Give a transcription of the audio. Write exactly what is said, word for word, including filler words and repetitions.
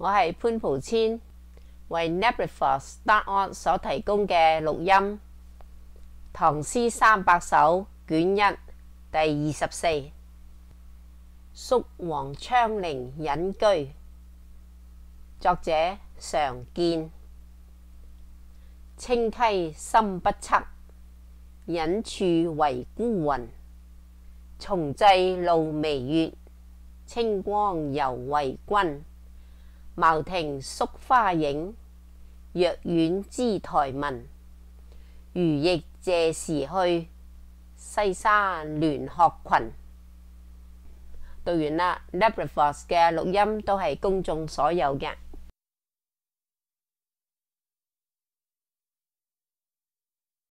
我係潘蒲千，為 Nebraforce 答案所提供嘅錄音。唐詩三百首卷一第二十四。宿王昌齡隱居，作者常建。清溪深不測，隱處為孤雲。松際露微月，清光猶為君。茅亭宿花影，藥院知台文。餘亦謝時去，西山聯鶴群。讀完啦 ，Nebraforce 嘅錄音都係公眾所有嘅。